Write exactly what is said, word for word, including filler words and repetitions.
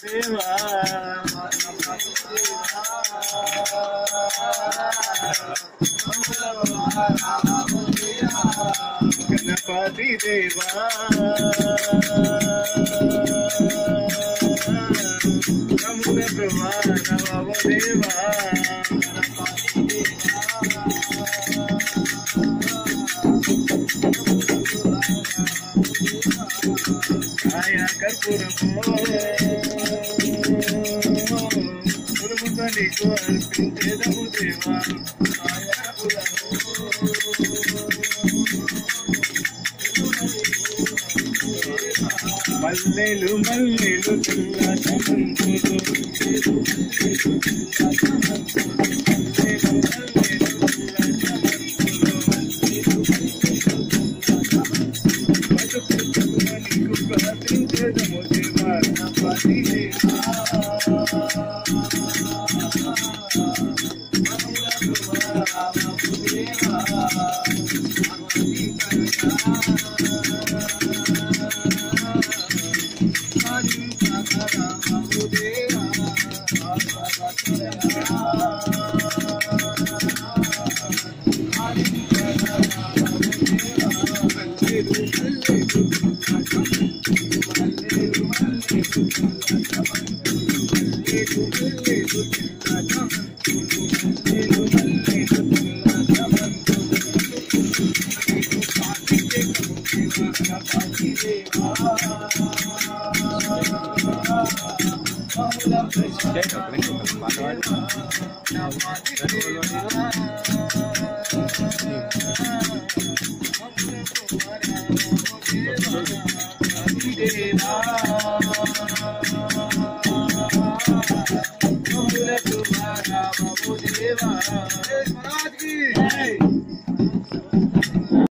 देवा गणपति देवा नमो प्रभा नमो देवा आया कर्पूरमो गुरुमुतनिको अर्पिंचेदము देवा आया మల్లెలు మల్లెలు తెల్లచమంతులు నీకు ప్రార్థించేదము దేవా గణపతి దేవా महाराज की